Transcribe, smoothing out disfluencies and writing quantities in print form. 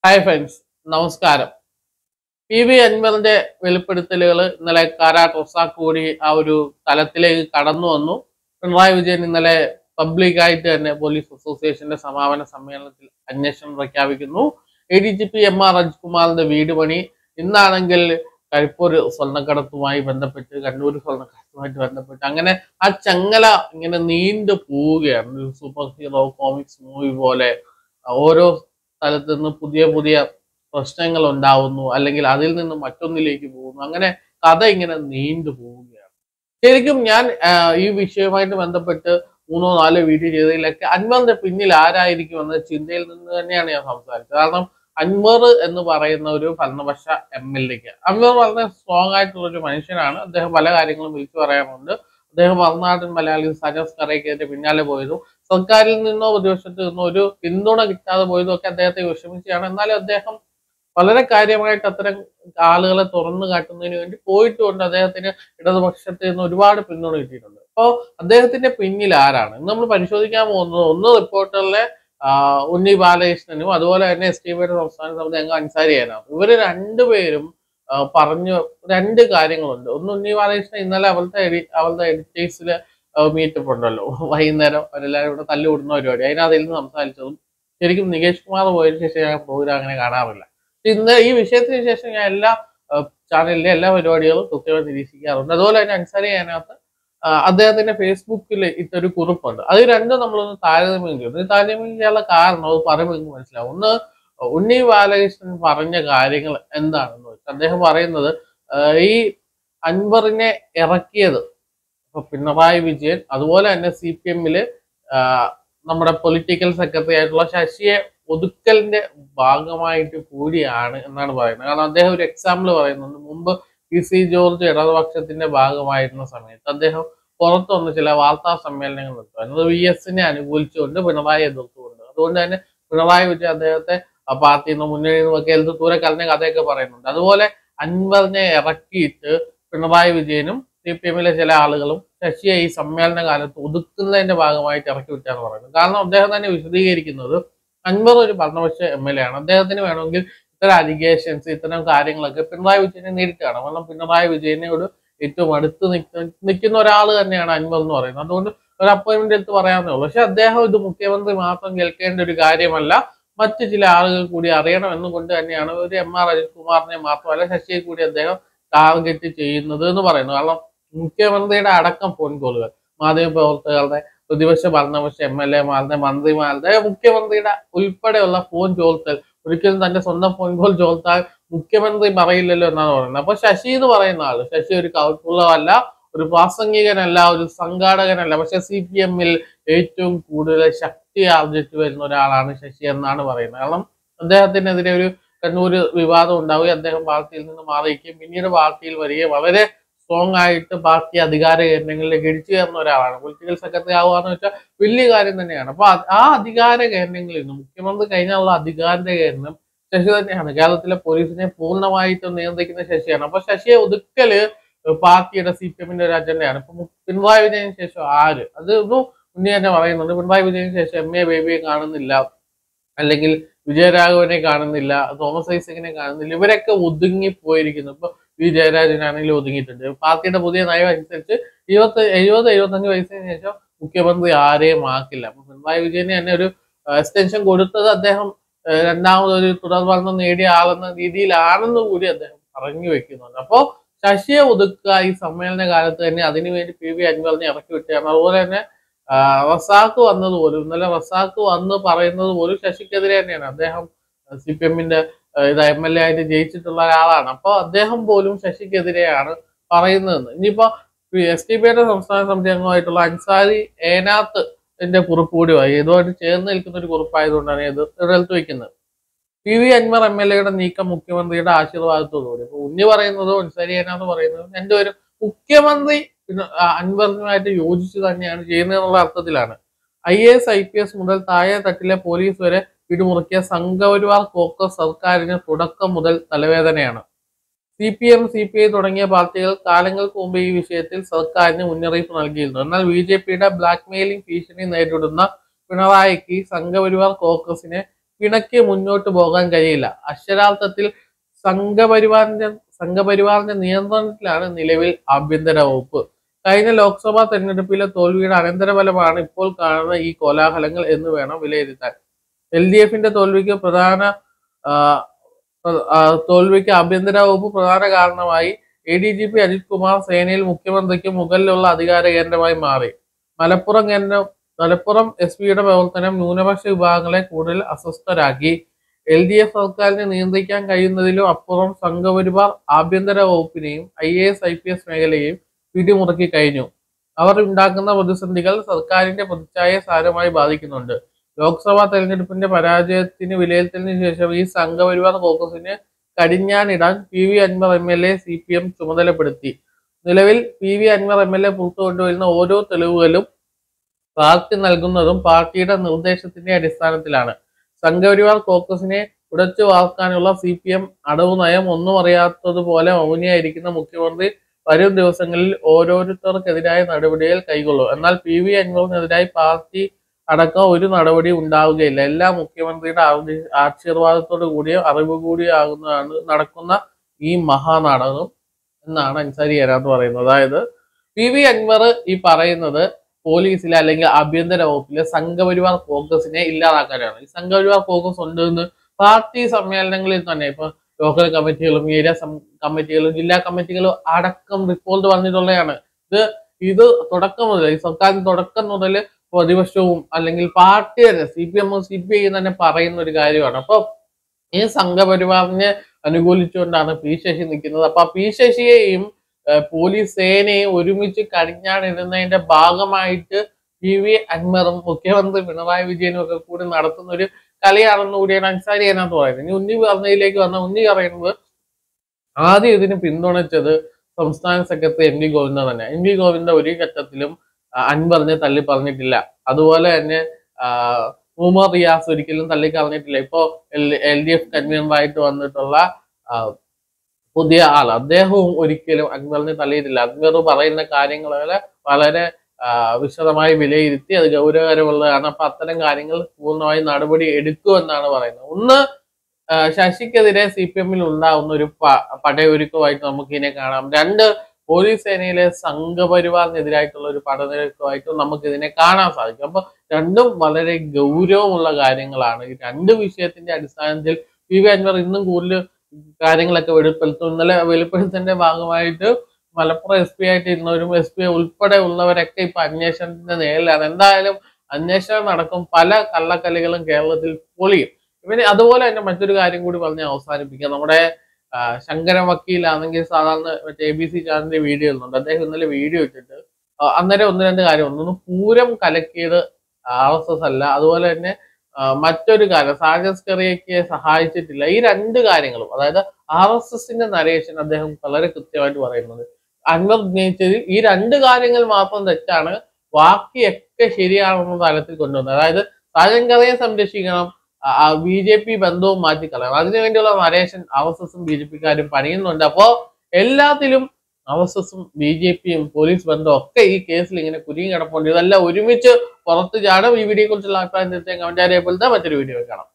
Hi friends, നമസ്കാരം. PV അൻവറിന്റെ വെളിപ്പെടുത്തലുകൾ ഇന്നലെ കാരാട്ട് റസാഖ് കൂടി ആ ഒരു തലത്തിലേക്ക് കടന്നു വന്നു. പിണറായി വിജയൻ ഇന്നലെ പബ്ലിക്കായിട്ട് തന്നെ പോലീസ് അസോസിയേഷന്റെ സമാപന സമ്മേളനത്തിൽ അന്വേഷണം പ്രഖ്യാപിക്കുന്നു. ADGP MR അജിത്കുമാറിന്റെ വീട് പണി ഇന്നാണെങ്കിൽ കരിപ്പൂർ സ്വർണ്ണക്കടത്തുമായി ബന്ധപ്പെട്ട്, കണ്ണൂർ സ്വർണ്ണക്കടത്തുമായിട്ട് ബന്ധപ്പെട്ട് അങ്ങനെ ആ ചങ്ങല ഇങ്ങനെ നീണ്ടു പോവുകയാണ്. ഒരു സൂപ്പർ ഹീറോ കോമിക്സ് മൂവി പോലെ ഓരോ സ്ഥലത്ത് നിന്ന് പുതിയ പുതിയ പ്രശ്നങ്ങൾ ഉണ്ടാവുന്നു, അല്ലെങ്കിൽ അതിൽ നിന്ന് മറ്റൊന്നിലേക്ക് പോകുന്നു. അങ്ങനെ കഥ ഇങ്ങനെ നീണ്ടു പോവുകയാണ്. ശരിക്കും ഞാൻ ഈ വിഷയവുമായിട്ട് ബന്ധപ്പെട്ട് 3-4 വീഡിയോ ചെയ്തതിലൊക്കെ അൻവറിന്റെ പിന്നിൽ ആരായിരിക്കും എന്ന ചിന്തയിൽ നിന്ന് തന്നെയാണ് ഞാൻ സംസാരിച്ചത്. കാരണം അൻവർ എന്ന് പറയുന്ന ഒരു ഭരണപക്ഷ MLA അൻവർ വളരെ സ്ട്രോങ് ആയിട്ടുള്ള ഒരു മനുഷ്യനാണ്. അദ്ദേഹം പല കാര്യങ്ങളും വിളിച്ചു പറയാറുണ്ട്. അദ്ദേഹം മറുനാടൻ മലയാളി സജാസ് കറയ്ക്കെതിരെ പിന്നാലെ പോയതും സർക്കാരിൽ നിന്നോ പ്രതിപക്ഷത്ത് നിന്നോ ഒരു പിന്തുണ കിട്ടാതെ പോയതും ഒക്കെ അദ്ദേഹത്തെ വിഷമിച്ചാണ്. എന്നാലും അദ്ദേഹം വളരെ കാര്യമായിട്ട് അത്തരം ആളുകളെ തുറന്നു കാട്ടുന്നതിന് വേണ്ടി പോയിട്ടുകൊണ്ട് അദ്ദേഹത്തിന് ഇടതുപക്ഷത്തിൽ നിന്ന് ഒരുപാട് പിന്തുണ കിട്ടിയിട്ടുണ്ട്. അപ്പോൾ അദ്ദേഹത്തിന്റെ പിന്നിൽ ആരാണ് നമ്മൾ പരിശോധിക്കാൻ പോകുന്നത്? ഒന്ന് റിപ്പോർട്ടറിലെ ഉണ്ണി ബാലകൃഷ്ണനും അതുപോലെ തന്നെ STPയുടെ സംസ്ഥാന സമിതി അംഗം അൻസാരി ഏനാണ്. ഇവര് രണ്ടുപേരും പറഞ്ഞു രണ്ട് കാര്യങ്ങളുണ്ട്. ഒന്ന്, ഉണ്ണി ബാലകൃഷ്ണൻ ഇന്നലെ അവളുടെ എഡിറ്റേഴ്സില് മീറ്റപ്പ് ഉണ്ടല്ലോ, വൈകുന്നേരം അവരെല്ലാവരും ഇവിടെ തല്ലുകൂടുന്ന പരിപാടി, അതിനകത്തിൽ നിന്ന് സംസാരിച്ചതും ശരിക്കും നികേഷ് കുമാർ പോയതിനു ശേഷം ഞാൻ പ്രോഗ്രാം അങ്ങനെ കാണാറില്ല. ഇന്ന് ഈ വിഷയത്തിന് ശേഷം ഞാൻ എല്ലാ ചാനലിലെ എല്ലാ പരിപാടികളും കൃത്യമായി നിരീക്ഷിക്കാറുണ്ട്. അതുപോലെ തന്നെ അൻസാരി അതിനകത്ത് അദ്ദേഹത്തിന്റെ ഫേസ്ബുക്കിൽ ഇട്ടൊരു കുറിപ്പുണ്ട്. അത് രണ്ടും നമ്മളൊന്ന് താരതമ്യം ചെയ്തു. ഈ താരതമ്യം ചെയ്യാനുള്ള കാരണം അത് പറയുമ്പോൾ എനിക്ക് മനസ്സിലാവും. ഒന്ന്, ഉണ്ണി ബാലകൃഷ്ണൻ പറഞ്ഞ കാര്യങ്ങൾ എന്താണെന്ന് വെച്ചാൽ അദ്ദേഹം പറയുന്നത് ഈ അൻവറിനെ ഇറക്കിയത് ഇപ്പൊ പിണറായി വിജയൻ അതുപോലെ തന്നെ CPM-ല് നമ്മുടെ പൊളിറ്റിക്കൽ സെക്രട്ടറി ആയിട്ടുള്ള ശശിയെ ഒതുക്കലിന്റെ ഭാഗമായിട്ട് കൂടിയാണ് എന്നാണ് പറയുന്നത്. കാരണം അദ്ദേഹം ഒരു എക്സാമ്പിൾ പറയുന്നുണ്ട്. മുമ്പ് PC ജോർജ് ഇടതുപക്ഷത്തിന്റെ ഭാഗമായിരുന്ന സമയത്ത് അദ്ദേഹം പുറത്തു വന്ന് ചില വാർത്താ സമ്മേളനങ്ങൾ നടത്തുന്നത് VS-നെ അനുകൂലിച്ചുകൊണ്ട്, പിണറായി എതിർത്തുകൊണ്ട്. അതുകൊണ്ട് തന്നെ പിണറായി വിജയൻ അദ്ദേഹത്തെ പാർട്ടിയിൽ നിന്ന് മുന്നണിയിൽ നിന്നും ഒക്കെ എടുത്ത് ദൂരെ കളഞ്ഞ കഥയൊക്കെ പറയുന്നുണ്ട്. അതുപോലെ അൻവറിനെ ഇറക്കിയിട്ട് പിണറായി വിജയനും CPM-ലെ ചില ആളുകളും ശശിയെ ഈ സമ്മേളന കാലത്ത് ഒതുക്കുന്നതിന്റെ ഭാഗമായിട്ട് ഇറക്കി വിട്ടാണ് പറയുന്നത്. കാരണം അദ്ദേഹം തന്നെ വിശദീകരിക്കുന്നത് അൻവർ ഒരു ഭരണപക്ഷ MLA ആണ്. അദ്ദേഹത്തിന് വേണമെങ്കിൽ ഇത്തരം അലിഗേഷൻസ്, ഇത്തരം കാര്യങ്ങളൊക്കെ പിണറായി വിജയനെ നേരിട്ട് കാണാം. കാരണം പിണറായി വിജയനോട് ഏറ്റവും അടുത്ത് നിൽക്കുന്ന ഒരാൾ തന്നെയാണ് അൻവർ എന്ന് പറയുന്നത്. അതുകൊണ്ട് ഒരു അപ്പോയിന്റ്മെന്റ് എടുത്ത് പറയാവുന്നേ ഉള്ളൂ. പക്ഷെ അദ്ദേഹം ഇത് മുഖ്യമന്ത്രി മാത്രം കേൾക്കേണ്ട ഒരു കാര്യമല്ല, മറ്റു ചില ആളുകൾ കൂടി അറിയണം എന്നുകൊണ്ട് തന്നെയാണ് ഒരു MR അജിത്കുമാറിനെ മാത്രമല്ല ശശിയെ കൂടി അദ്ദേഹം ടാർഗറ്റ് ചെയ്യുന്നത് എന്ന് പറയുന്നു. കാരണം മുഖ്യമന്ത്രിയുടെ അടക്കം ഫോൺ കോളുകൾ, മാധ്യമപ്രവർത്തകരുടെ, പ്രതിപക്ഷ ഭരണപക്ഷ MLA-മാരുടെ, മന്ത്രിമാരുടെ, മുഖ്യമന്ത്രിയുടെ ഉൾപ്പെടെയുള്ള ഫോൺ ചോർത്തൽ, ഒരിക്കലും തന്റെ സ്വന്തം ഫോൺ കോൾ ചോർത്താൽ മുഖ്യമന്ത്രി പറയില്ലല്ലോ എന്നാണ് പറയുന്നത്. അപ്പൊ ശശി എന്ന് പറയുന്ന ആള്, ശശി ഒരു കൗതുകമല്ല, ഒരു പ്രാസംഗികനല്ല, ഒരു സംഘാടകനല്ല, പക്ഷെ CPM-ൽ ഏറ്റവും കൂടുതൽ ശക്തി ആർജിച്ചു വരുന്ന ഒരാളാണ് ശശി എന്നാണ് പറയുന്നത്. കാരണം അദ്ദേഹത്തിനെതിരെ ഒരു കണ്ണൂര് വിവാദം ഉണ്ടാവുകയും അദ്ദേഹം പാർട്ടിയിൽ നിന്ന് മാറിയിരിക്കുകയും പിന്നീട് പാർട്ടിയിൽ വരികയും വളരെ സ്ട്രോങ് ആയിട്ട് പാർട്ടി അധികാര കേന്ദ്രങ്ങളിലേക്ക് ഇടിച്ചു കയറുന്ന ഒരാളാണ്. പൊളിറ്റിക്കൽ സെക്രട്ടറി ആവുക വെച്ചാൽ വലിയ കാര്യം തന്നെയാണ്. അപ്പൊ ആ അധികാര കേന്ദ്രങ്ങളിൽ നിന്ന് മുഖ്യമന്ത്രി കഴിഞ്ഞുള്ള അധികാര കേന്ദ്രം ശശി തന്നെയാണ്. കേരളത്തിലെ പോലീസിനെ പൂർണ്ണമായിട്ടും നിയന്ത്രിക്കുന്ന ശശിയാണ്. അപ്പൊ ശശിയെ ഒതുക്കല് പാർട്ടിയുടെ CPM-ന്റെ ഒരു അജണ്ടയാണ്. ഇപ്പൊ പിണറായി വിജയന് ശേഷം ആര്, അത് ഒന്നും ഉണ്ണി തന്നെ പറയുന്നുണ്ട്. പിണറായി വിജയന് ശേഷം MA ബേബിയെ കാണുന്നില്ല, അല്ലെങ്കിൽ വിജയരാഘവനെ കാണുന്നില്ല, തോമസ് ഐസക്കിനെ കാണുന്നില്ല. ഇവരൊക്കെ ഒതുങ്ങി പോയിരിക്കുന്നു. ഇപ്പൊ ജയരാജനാണെങ്കിലും ഒതുങ്ങിയിട്ടുണ്ട്. പാർട്ടിയുടെ പുതിയ നയം അനുസരിച്ച് 70-75 വയസ്സിന് ശേഷം മുഖ്യമന്ത്രി ആരെയും ആക്കില്ല. അപ്പൊ പിണറായി വിജയന് തന്നെ ഒരു എക്സ്റ്റൻഷൻ കൊടുത്തത് അദ്ദേഹം രണ്ടാമതൊരു തുടർഭരണം നേടിയ ആളെന്ന രീതിയിലാണെന്ന് കൂടി അദ്ദേഹം പറഞ്ഞു വെക്കുന്നുണ്ട്. അപ്പോ ശശിയെ ഒതുക്കുക ഈ സമ്മേളന കാലത്ത് തന്നെ അതിനുവേണ്ടി PV അൻവറിനെ ഇറക്കി വിട്ടുകയാണ്. അതുപോലെ തന്നെ റസാഖ് വന്നതുപോലും, ഇന്നലെ റസാഖ് വന്ന് പറയുന്നത് പോലും ശശിക്കെതിരെ തന്നെയാണ്. അദ്ദേഹം CPM-ന്റെ MLA ആയിട്ട് ജയിച്ചിട്ടുള്ള ഒരാളാണ്. അപ്പൊ അദ്ദേഹം പോലും ശശിക്കെതിരെയാണ് പറയുന്നതെന്ന്. ഇനിയിപ്പോ STPയുടെ സംസ്ഥാന സമിതി അംഗമായിട്ടുള്ള അൻസാരി ഏനാത്തിന്റെ കുറിപ്പ് കൂടി വായി, ഇതുമായിട്ട് ചേർന്ന് നിൽക്കുന്ന ഒരു കുറിപ്പായതുകൊണ്ടാണ് ഇത് എടുത്ത് വെക്കുന്നത്. PV അൻവർ MLA-യുടെ നീക്കം മുഖ്യമന്ത്രിയുടെ ആശീർവാദത്തോടുകൂടി. അപ്പൊ ഉണ്ണി പറയുന്നതോ അൻസാരി ഏനാന്ന് പറയുന്നതോ രണ്ടുപേരും മുഖ്യമന്ത്രി അൻവറിനുമായിട്ട് യോജിച്ച് തന്നെയാണ് ചെയ്യുന്നതെന്നുള്ള അർത്ഥത്തിലാണ്. IAS IPS മുതൽ താഴെ തട്ടിലെ പോലീസ് വരെ പിടിമുറുക്കിയ സംഘപരിവാർ കോക്കസ് സർക്കാരിന് തുടക്കം മുതൽ തലവേദനയാണ്. CPM, CPI തുടങ്ങിയ പാർട്ടികൾ കാലങ്ങൾക്ക് മുമ്പ് ഈ വിഷയത്തിൽ സർക്കാരിന് മുന്നറിയിപ്പ് നൽകിയിരുന്നു. എന്നാൽ BJP-യുടെ ബ്ലാക്ക് മെയിലിംഗ് ഭീഷണി നേരിടുന്ന പിണറായിക്ക് സംഘപരിവാർ കോക്കസിനെ പിണക്കി മുന്നോട്ട് പോകാൻ കഴിയില്ല. അക്ഷരാർത്ഥത്തിൽ സംഘപരിവാറിന്റെ നിയന്ത്രണത്തിലാണ് നിലവിൽ ആഭ്യന്തര വകുപ്പ്. കഴിഞ്ഞ ലോക്സഭാ തെരഞ്ഞെടുപ്പിലെ തോൽവിയുടെ അനന്തരഫലമാണ് ഇപ്പോൾ കാണുന്ന ഈ കോലാഹലങ്ങൾ എന്ന് വേണം വിലയിരുത്താൻ. LDFന്റെ തോൽവിക്ക് ആഭ്യന്തര വകുപ്പ് പ്രധാന കാരണമായി. ADGP അജിത് കുമാർ സേനയിൽ മുഖ്യമന്ത്രിക്ക് മുകളിലുള്ള അധികാര കേന്ദ്രമായി മാറി. മലപ്പുറം SP-യുടെ പ്രവർത്തനം ന്യൂനപക്ഷ വിഭാഗങ്ങളെ കൂടുതൽ അസ്വസ്ഥരാക്കി. LDF സർക്കാരിനെ നിയന്ത്രിക്കാൻ കഴിയുന്നതിലും അപ്പുറം സംഘപരിവാർ ആഭ്യന്തര വകുപ്പിനെയും IAS IPS മേഖലയെയും പിടിമുറുക്കി കഴിഞ്ഞു. അവർ ഉണ്ടാക്കുന്ന പ്രതിസന്ധികൾ സർക്കാരിന്റെ പ്രതിച്ഛായയെ സാരമായി ബാധിക്കുന്നുണ്ട്. ലോക്സഭാ തെരഞ്ഞെടുപ്പിന്റെ പരാജയത്തിന് വിലയിരുത്തലിന് ശേഷം ഈ സംഘപരിവാർ കോൺഗ്രസിന് കടിഞ്ഞാണിടാൻ PV അൻവർ MLA CPM ചുമതലപ്പെടുത്തി. നിലവിൽ PV അൻവർ MLA പുറത്തുകൊണ്ടുവരുന്ന ഓരോ തെളിവുകളും പാർട്ടി നൽകുന്നതും പാർട്ടിയുടെ നിർദ്ദേശത്തിന്റെ അടിസ്ഥാനത്തിലാണ്. സംഘപരിവാർ കോൺഗ്രസിനെ ഉടച്ചു വാർക്കാനുള്ള CPM അടവ് നയം ഒന്നും അറിയാത്തതുപോലെ മൗനിയായിരിക്കുന്ന മുഖ്യമന്ത്രി വരും ദിവസങ്ങളിൽ ഓരോരുത്തർക്കെതിരായ നടപടികൾ കൈക്കൊള്ളും. എന്നാൽ PV അൻവറിനെതിരായി പാർട്ടി അടക്കം ഒരു നടപടി ഉണ്ടാവുകയില്ല. എല്ലാ മുഖ്യമന്ത്രിയുടെ ആശീർവാദത്തോടു കൂടിയ അറിവ് കൂടിയാകുന്നതാണ് നടക്കുന്ന ഈ മഹാനാടകം എന്നാണ് അൻസാരി ഏരാന്ന് പറയുന്നത്. അതായത് PV അൻവർ ഈ പറയുന്നത് പോലീസിലെ അല്ലെങ്കിൽ ആഭ്യന്തര വകുപ്പിലെ സംഘപരിവാർ കോൺഗ്രസിനെ ഇല്ലാതാക്കാനാണ്. ഈ സംഘപരിവാർ കോൺഗ്രസ് ഉണ്ടെന്ന് പാർട്ടി സമ്മേളനങ്ങളിൽ തന്നെ ഇപ്പൊ ലോക്കൽ കമ്മിറ്റികളും ഏരിയ കമ്മിറ്റികളും ജില്ലാ കമ്മിറ്റികളും അടക്കം റിപ്പോർട്ട് പറഞ്ഞിട്ടുള്ളതാണ്. ഇത് തുടക്കം മുതൽ ഈ സർക്കാരിന് തുടക്കം മുതൽ പ്രതിപക്ഷവും അല്ലെങ്കിൽ പാർട്ടി തന്നെ CPM CPI തന്നെ പറയുന്ന ഒരു കാര്യമാണ്. അപ്പൊ ഈ സംഘപരിവാറിനെ അനുകൂലിച്ചുകൊണ്ടാണ് P ശശി നിൽക്കുന്നത്. അപ്പൊ P ശശിയെയും പോലീസ് സേനയും ഒരുമിച്ച് കടിഞ്ഞാണിടുന്നതിന്റെ ഭാഗമായിട്ട് PV അൻവറും മുഖ്യമന്ത്രി പിണറായി വിജയനും ഒക്കെ കൂടി നടത്തുന്ന ഒരു കളിയാണെന്ന് കൂടിയാണ് അൻസാരി അതിനകത്ത് പറയുന്നത്. ഇനി ഉണ്ണി പറഞ്ഞതിലേക്ക് വന്ന ഉണ്ണി പറയുന്നത് ആദ്യം ഇതിന് പിന്തുണച്ചത് സംസ്ഥാന സെക്രട്ടറി MV ഗോവിന്ദൻ തന്നെ. MV ഗോവിന്ദൻ ഒരു ഘട്ടത്തിലും അൻവറിനെ തള്ളി പറഞ്ഞിട്ടില്ല. അതുപോലെ തന്നെ ഉമർ റിയാസ് ഒരിക്കലും തള്ളിക്കളഞ്ഞിട്ടില്ല. ഇപ്പോ LDF കൺവീനറായിട്ട് വന്നിട്ടുള്ള പുതിയ ആൾ അദ്ദേഹവും ഒരിക്കലും അൻവറിനെ തള്ളിയിട്ടില്ല. അൻവർ പറയുന്ന കാര്യങ്ങളെ വളരെ വിശദമായി വിലയിരുത്തി അത് ഗൗരവകരമുള്ളതാണ്. അപ്പൊ അത്തരം കാര്യങ്ങൾ പൂർണ്ണമായി നടപടി എടുക്കുമെന്നാണ് പറയുന്നത്. ഒന്ന്, ശശിക്കെതിരെ CPM-ൽ ഉണ്ടാവുന്ന ഒരു പടയൊരുക്കമായിട്ട് നമുക്ക് ഇതിനെ കാണാം. രണ്ട്, പോലീസ് സേനയിലെ സംഘപരിവാറിനെതിരായിട്ടുള്ള ഒരു പടയൊരുക്കമായിട്ടും നമുക്ക് ഇതിനെ കാണാൻ സാധിക്കും. അപ്പൊ രണ്ടും വളരെ ഗൗരവമുള്ള കാര്യങ്ങളാണ്. ഈ രണ്ട് വിഷയത്തിന്റെ അടിസ്ഥാനത്തിൽ PV അൻവർ ഇന്നും കൂടുതൽ കാര്യങ്ങളൊക്കെ വെളിപ്പെടുത്തും. ഇന്നലെ വെളിപ്പെടുത്തലിന്റെ ഭാഗമായിട്ട് മലപ്പുറം SP ആയിട്ട് ഇരുന്നവരും SP ഉൾപ്പെടെ ഉള്ളവരൊക്കെ ഇപ്പൊ അന്വേഷണത്തിന്റെ നേരിലാണ്. എന്തായാലും അന്വേഷണം നടക്കും. പല കള്ളക്കളികളും കേരളത്തിൽ പൊളിയും. ഇവന് അതുപോലെ തന്നെ മറ്റൊരു കാര്യം കൂടി പറഞ്ഞ് അവസാനിപ്പിക്കാം. നമ്മുടെ ശങ്കരൻ വക്കീലാണെങ്കിൽ സാധാരണ മറ്റേ ABC ചാനലിന്റെ വീഡിയോ ഇടുന്നുണ്ട്. അദ്ദേഹം ഇന്നലെ വീഡിയോ ഇട്ടിട്ട് അന്നേരം ഒന്ന് രണ്ട് കാര്യം ഒന്ന് പൂരം കലക്കിയത് RSS അല്ല, അതുപോലെ തന്നെ മറ്റൊരു കാര്യം സാജസ് കറിയയ്ക്ക് സഹായിച്ചിട്ടില്ല. ഈ രണ്ട് കാര്യങ്ങളും, അതായത് RSSന്റെ നരേഷൻ അദ്ദേഹം വളരെ കൃത്യമായിട്ട് പറയുന്നത്. അൻവർ ഉന്നയിച്ചതിൽ ഈ രണ്ട് കാര്യങ്ങൾ മാത്രം തെറ്റാണ്, ബാക്കിയൊക്കെ ശരിയാണെന്ന തലത്തിൽ കൊണ്ടുവന്നത്. അതായത് സാജൻ കറിയെ സംരക്ഷിക്കണം, BJP ബന്ധവും മാറ്റിക്കളയണം. അതിനുവേണ്ടിയുള്ള നരേഷൻ RSSും BJPക്കാരും പണിയുന്നുണ്ട്. അപ്പോ എല്ലാത്തിലും RSSും BJPയും പോലീസ് ബന്ധവും ഒക്കെ ഈ കേസിൽ ഇങ്ങനെ കുരുങ്ങി കിടപ്പുണ്ട്. ഇതെല്ലാം ഒരുമിച്ച് പുറത്തു ചാടും. ഈ വീഡിയോയെ കുറിച്ചുള്ള അഭിപ്രായം തീർച്ചയായും കമന്റ് അറിയപ്പെടുന്ന മറ്റൊരു വീഡിയോ കാണാം.